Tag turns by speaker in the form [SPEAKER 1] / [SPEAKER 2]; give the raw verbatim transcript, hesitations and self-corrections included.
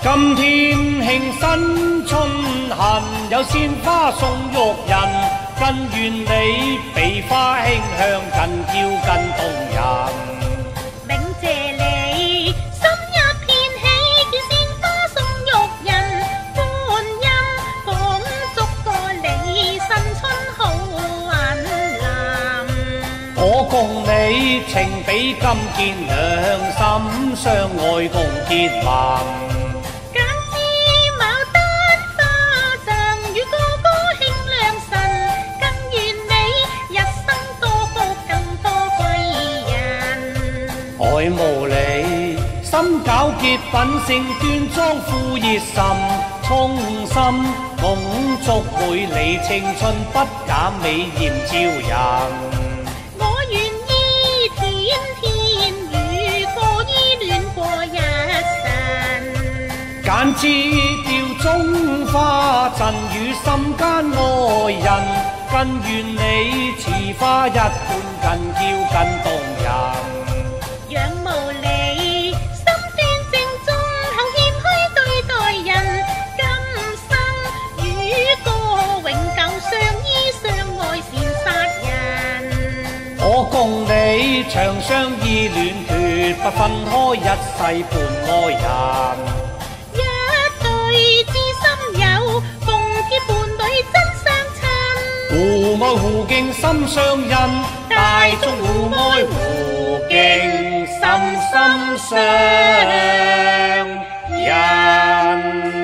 [SPEAKER 1] 今天慶新春恨，有鮮花送玉人，更願你比花馨香更嬌更動人。
[SPEAKER 2] 銘謝你心一片喜，見鮮花送玉人，觀音恭祝過你新春好運臨。
[SPEAKER 1] 我共你情比金堅，兩心相愛共結盟。愛無理，心糾結，品性端莊，富熱忱，衷心恭祝每你青春不減美豔照人。
[SPEAKER 2] 我願意天天與歌依戀過一生，
[SPEAKER 1] 揀枝調中花贈與心間愛人，更願你似花一般更嬌更動人。
[SPEAKER 2] 仰慕你心端正忠厚謙虛對待人，今生與歌永久相依相愛善殺人。
[SPEAKER 1] 我共你長相依戀，決不分開，一世伴愛人。
[SPEAKER 2] 一對知心友，共結伴侶真相親。
[SPEAKER 1] 互愛互敬心相印，大眾互愛互敬心心相印。